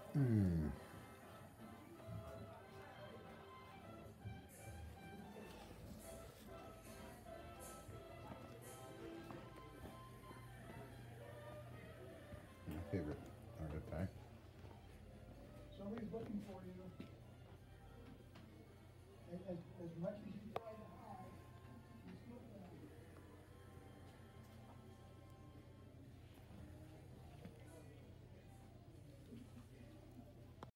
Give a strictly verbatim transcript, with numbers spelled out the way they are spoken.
Hmm. My favorite artifact. Somebody's looking for you. As, as much as